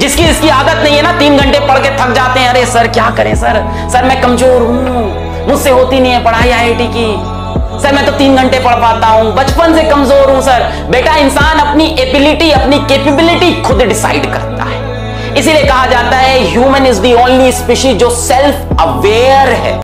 जिसकी इसकी आदत नहीं है ना, 3 घंटे पढ़ के थक जाते हैं, अरे सर क्या करें सर मैं कमजोर हूं, मुझसे होती नहीं है पढ़ाई आईआईटी की, सर मैं तो 3 घंटे पढ़ पाता हूं, बचपन से कमजोर हूं सर। बेटा इंसान अपनी एबिलिटी, अपनी कैपेबिलिटी खुद डिसाइड करता है। इसीलिए कहा जाता है human is the only species जो सेल्फ अवेयर है।